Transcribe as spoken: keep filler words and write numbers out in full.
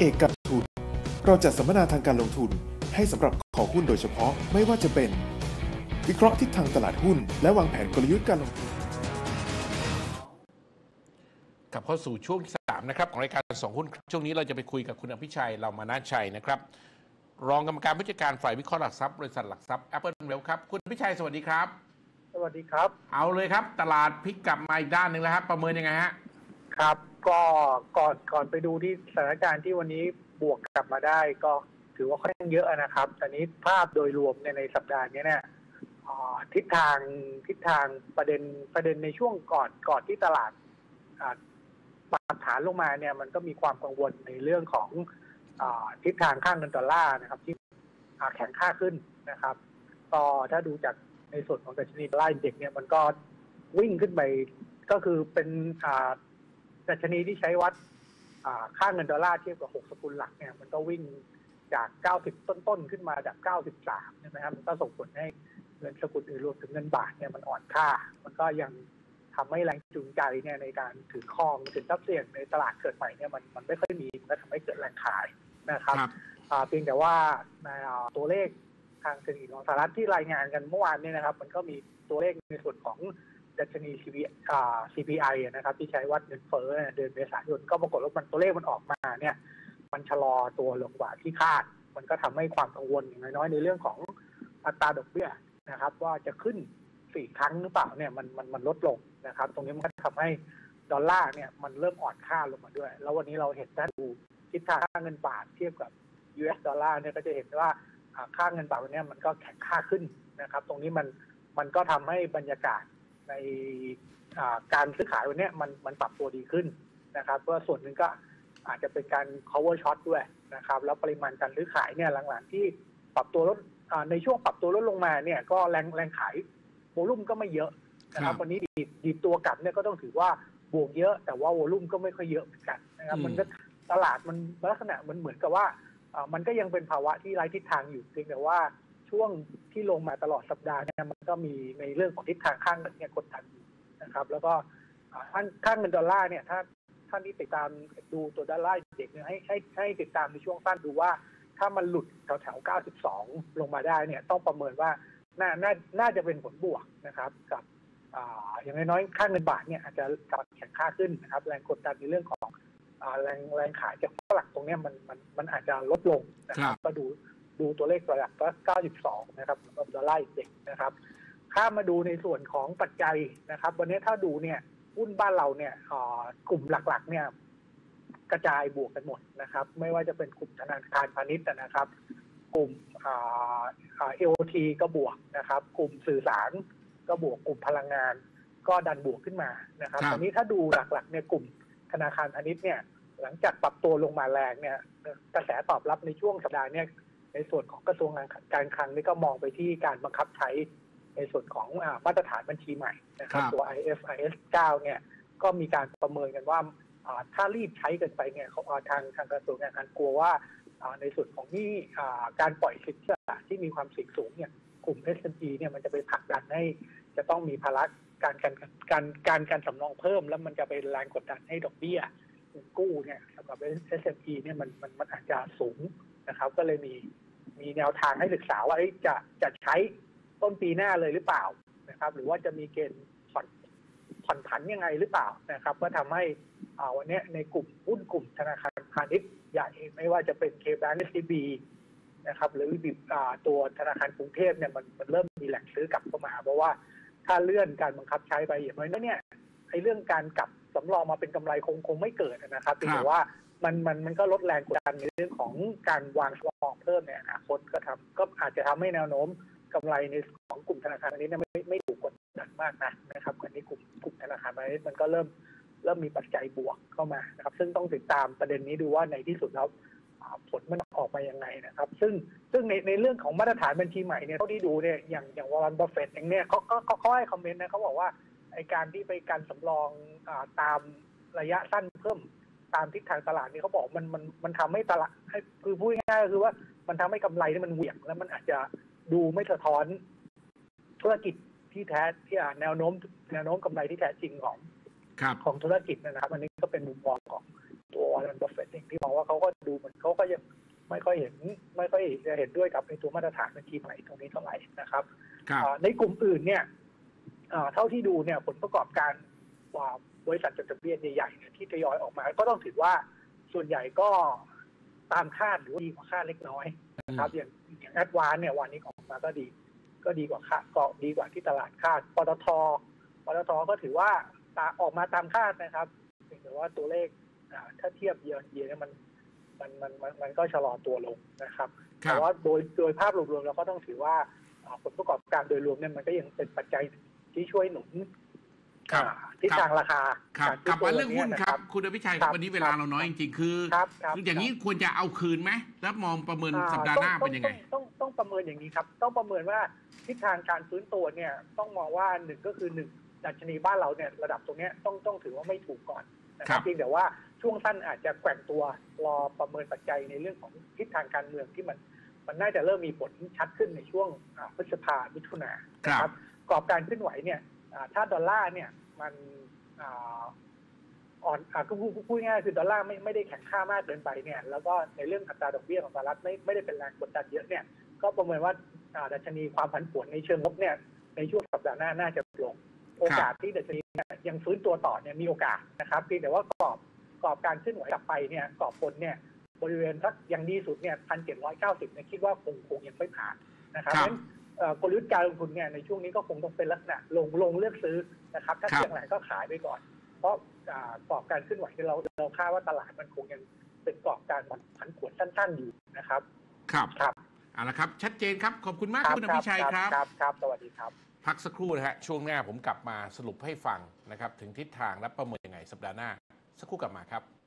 เอกการทุนเราจัดสัมมนาทางการลงทุนให้สำหรับคอหุ้นโดยเฉพาะไม่ว่าจะเป็นวิเคราะห์ทิศทางตลาดหุ้นและวางแผนกลยุทธ์การลงทุนกลับเข้าสู่ช่วงที่สามนะครับของรายการสองหุ้นช่วงนี้เราจะไปคุยกับคุณอภิชัยเหล่ามานะชัยนะครับรองกรรมการผู้จัดการฝ่ายวิเคราะห์หลักทรัพย์บริษัทหลักทรัพย์ Apple Wealth ครับคุณอภิชัยสวัสดีครับสวัสดีครับเอาเลยครับตลาดพลิกกลับมาอีกด้านหนึ่งแล้วครับประเมินยังไงฮะครับก็ก่อนก่อนไปดูที่สถานการณ์ที่วันนี้บวกกลับมาได้ก็ถือว่าค่อนข้างเยอะนะครับแต่นี้ภาพโดยรวมในในสัปดาห์นี้เนี่ยทิศทางทิศทางประเด็นประเด็นในช่วงก่อนก่อนที่ตลาดปรับฐานลงมาเนี่ยมันก็มีความกังวลในเรื่องของทิศทางค่าเงินดอลลาร์นะครับที่แข็งค่าขึ้นนะครับก็ถ้าดูจากในส่วนของดัชนีดอลลาร์อินเด็กซ์เนี่ยมันก็วิ่งขึ้นไปก็คือเป็นดัชนีที่ใช้วัดค่าเงินดอลลาร์เทียบกับหกสกุลหลักเนี่ยมันก็วิ่งจากเก้าสิบต้นๆขึ้นมาจากเก้าสิบสามใช่ไหมครับมันก็ส่งผลให้เงินสกุลอื่นรวมถึงเงินบาทเนี่ยมันอ่อนค่ามันก็ยังทำให้แรงจูงใจเนี่ยในการถือครองถือทรัพย์เสี่ยงในตลาดเกิดใหม่เนี่ยมันมันไม่ค่อยมีมันก็ทำให้เกิดแรงขายนะครับเพียงแต่ว่าในตัวเลขทางเศรษฐกิจของสหรัฐที่รายงานกันเมื่อวานเนี่ยนะครับมันก็มีตัวเลขในส่วนของดัชนี ซี พี ไอ นะครับที่ใช้วัดเงินเฟ้อเดือนเมษายนก็ปรากฏว่ามันตัวเลขมันออกมาเนี่ยมันชะลอตัวลงกว่าที่คาดมันก็ทำให้ความกังวลอย่างน้อยๆในเรื่องของอัตราดอกเบี้ยนะครับว่าจะขึ้นสี่ครั้งหรือเปล่าเนี่ยมันมันมันลดลงนะครับตรงนี้มันก็ทำให้ดอลลาร์เนี่ยมันเริ่มอ่อนค่าลงมาด้วยแล้ววันนี้เราเห็นถ้าดูทิศทางค่าเงินบาทเทียบกับ ยู เอส ดอลลาร์เนี่ยก็จะเห็นว่าค่าเงินบาทวันนี้มันก็แข็งค่าขึ้นนะครับตรงนี้มันมันก็ทำให้บรรยากาศในการซื้อขายวันนี้มันมันปรับตัวดีขึ้นนะครับเพราะส่วนหนึ่งก็อาจจะเป็นการ cover short ด้วยนะครับแล้วปริมาณการซื้อขายเนี่ยหลังๆที่ปรับตัวลดในช่วงปรับตัวลดลงมาเนี่ยก็แรงแรงขายโวลุ่มก็ไม่เยอะนะครับวันนี้ดีดีตัวกลับเนี่ยก็ต้องถือว่าบวกเยอะแต่ว่าโวลุ่มก็ไม่ค่อยเยอะเหมือนกันนะครับมันก็ตลาดมันลักษณะมันเหมือนกับว่ามันก็ยังเป็นภาวะที่ไร้ทิศทางอยู่เพียงแต่ว่าช่วงที่ลงมาตลอดสัปดาห์เนี่ยมันก็มีในเรื่องของทิศทางข้างเงินเนี่ยกดดันอยู่นะครับแล้วก็ท่านข้างเงินดอลลาร์เนี่ยถ้าท่านที่ติดตามดูตัวดอลลาร์เด็กเนี่ยให้ให้ให้ติดตามในช่วงสั้นดูว่าถ้ามันหลุดแถวแถวเก้าสิบสองลงมาได้เนี่ยต้องประเมินว่าน่าน่าน่าจะเป็นผลบวกนะครับกับอย่างน้อยๆค่าเงินบาทเนี่ยอาจจะกลับแข็งค่าขึ้นนะครับแรงกดดันในเรื่องของแรงแรงขายจากฝรั่งตรงนี้มันมันมันอาจจะลดลงนะครับก็ดูดูตัวเลขตัวหลักก็เก้าสิบสองนะครับสำหรับดอลลาร์อินเด็กซ์นะครับข้ามมาดูในส่วนของปัจจัยนะครับวันนี้ถ้าดูเนี่ยหุ้นบ้านเราเนี่ยกลุ่มหลักๆเนี่ยกระจายบวกกันหมดนะครับไม่ว่าจะเป็นกลุ่มธนาคารพาณิชย์นะครับกลุ่มเอ โอ ที ก็บวกนะครับกลุ่มสื่อสารก็บวกกลุ่มพลังงานก็ดันบวกขึ้นมานะครับตอนนี้ถ้าดูหลักๆเนี่ยกลุ่มธนาคารพาณิชย์เนี่ยหลังจากปรับตัวลงมาแรงเนี่ยกระแสตอบรับในช่วงสัปดาห์นี้ในส่วนของกระทรวงการคลังนี่ก็มองไปที่การบังคับใช้ในส่วนของมาตรฐานบัญชีใหม่นะครับตัว ไอ เอฟ ไอ เอส เก้าเนี่ยก็มีการประเมินกันว่าถ้ารีบใช้กันไปเนี่ยทางทางกระทรวงการคลังกลัวว่าในส่วนของนี่การปล่อยสินเชื่อที่มีความเสี่ยงสูงเนี่ยกลุ่ม เอส เอ็ม อี เนี่ยมันจะไปผลักดันให้จะต้องมีภาระการการการการการสำรองเพิ่มแล้วมันจะเป็นแรงกดดันให้ดอกเบี้ยเงินกู้เนี่ยสำหรับ เอส เอ็ม อี เนี่ยมันมันมันอาจจะสูงนะครับก็เลยมีมีแนวทางให้ศึกษาว่าจะจะใช้ต้นปีหน้าเลยหรือเปล่านะครับหรือว่าจะมีเกณฑ์ผ่อนผ่อนผันยังไงหรือเปล่านะครับก็ทำให้วันนี้ในกลุ่มหุ้นกลุ่มธนาคารพาณิชย์ใหญ่ไม่ว่าจะเป็น K-Bank เอส ซี บี นะครับหรือตัวธนาคารกรุงเทพเนี่ยมันมันเริ่มมีแหล่งซื้อกลับเข้ามาเพราะว่าถ้าเลื่อนการบังคับใช้ไปอย่างน้อยเนี่ยไอ้เรื่องการกลับสำรองมาเป็นกำไรคงคงไม่เกิดนะครับแต่ว่ามันมันมันก็ลดแรงกดดันในเรื่องของการวางสำรองเพิ่มในอนาคตก็ทำก็อาจจะทำให้แนวโน้มกำไรในของกลุ่มธนาคารนี้ไม่ไม่ถูกกดดันมากนะนะครับอันนี้กลุ่มกลุ่มธนาคารนี้มันก็เริ่มเริ่มมีปัจจัยบวกเข้ามานะครับซึ่งต้องติดตามประเด็นนี้ดูว่าในที่สุดแล้วผลมันออกมายังไงนะครับซึ่งซึ่งในในเรื่องของมาตรฐานบัญชีใหม่เนี่ยเท่าที่ดูเนี่ยอย่างอย่างวอร์เรน บัฟเฟตต์อย่างเนี้ยเขาเขาเขาให้คอมเมนต์นะเขาบอกว่าไอการที่ไปการสำรองตามระยะสั้นเพิ่มตามทิศทางตลาดนี่เขาบอกมันมันมันทำให้ตลาดให้คือพูดง่ายๆก็คือว่ามันทำให้กำไรที่มันเหวี่ยงแล้วมันอาจจะดูไม่สะท้อนธุรกิจที่แท้ที่แนวโน้มแนวโน้มกำไรที่แท้จริงของของธุรกิจนะครับอันนี้ก็เป็นมุมมองของตัววอร์เรน บัฟเฟตต์เองที่มองว่าเขาก็ดูเหมือนเขาก็ยังไม่ค่อยเห็นไม่ค่อยจะเห็นด้วยกับในตัวมาตรฐานบัญชีใหม่ตรงนี้เท่าไหร่นะครับในกลุ่มอื่นเนี่ยเท่าที่ดูเนี่ยผลประกอบการบริษัทจดทะเบียนใหญ่ๆที่ทยอยออกมาก็ต้องถือว่าส่วนใหญ่ก็ตามคาดหรือดีกว่าคาดเล็กน้อยนะครับอย่างอย่างแอดวานเนี่ยวันนี้ออกมาก็ดีก็ดีกว่าคาดก็ดีกว่าที่ตลาดคาดปตทปตทก็ถือว่าออกมาตามคาดนะครับแต่ว่าตัวเลขถ้าเทียบเยียร์เยียร์เนี่ยมันมันมันมันก็ชะลอตัวลงนะครับแต่ว่าโดยโดยภาพรวมๆเราก็ต้องถือว่าผลประกอบการโดยรวมเนี่ยมันก็ยังเป็นปัจจัยที่ช่วยหนุนทิศทางราคาครับกลับมาเรื่องหุ้นครับคุณอภิชัยวันนี้เวลาเราน้อยจริงๆคืออย่างนี้ควรจะเอาคืนไหมแล้วมองประเมินสัปดาห์หน้าเป็นยังไงต้องต้องประเมินอย่างนี้ครับต้องประเมินว่าทิศทางการฟื้นตัวเนี่ยต้องมองว่าหนึ่งก็คือหนึ่งดัชนีบ้านเราเนี่ยระดับตรงนี้ต้องต้องถือว่าไม่ถูกก่อนนะครับเพียงแต่ว่าช่วงสั้นอาจจะแกว่งตัวรอประเมินปัจจัยในเรื่องของทิศทางการเมืองที่มันมันน่าจะเริ่มมีผลชัดขึ้นในช่วงพฤษภามิถุนายนนะครับกรอบการเคลื่อนไหวเนี่ยถ้าดอลลาร์เนี่ยมันอ่อนก็พูดพูดง่ายคือดอลลาร์ไม่ไม่ได้แข็งค่ามากเกินไปเนี่ยแล้วก็ในเรื่องอัตราดอกเบี้ยของสหรัฐไม่ไม่ได้เป็นแรงกดดันเยอะเนี่ยก็ประเมินว่าดัชนีความผันผวนในเชิงลบเนี่ยในช่วงสัปดาห์หน้าน่าจะลงโอกาสที่ดัชนียังฟื้นตัวต่อเนี่ยมีโอกาสนะครับเพียงแต่ว่ากรอบกรอบการเคลื่อนไหวกลับไปเนี่ยกรอบบนเนี่ยบริเวณสักอย่างดีสุดเนี่ยพันเจ็ดร้อยเก้าสิบเนี่ยคิดว่าคงคงยังไม่ผ่านนะครับเพราะฉะนั้นกลยุทธ์การลงทุนเนี่ยในช่วงนี้ก็คงต้องเป็นลักษณะลงลงเลือกซื้อนะครับถ้าเสี่ยงไหนก็ขายไปก่อนเพราะกรอบการเคลื่อนไหวที่เราเราคาดว่าตลาดมันคงยังเป็นกรอบการผันผวนสั้นๆอยู่นะครับครับครับเอาละครับชัดเจนครับขอบคุณมากคุณอภิชัยครับครับครับสวัสดีครับพักสักครู่นะฮะช่วงหน้าผมกลับมาสรุปให้ฟังนะครับถึงทิศทางและประเมินยังไงสัปดาห์หน้าสักครู่กลับมาครับ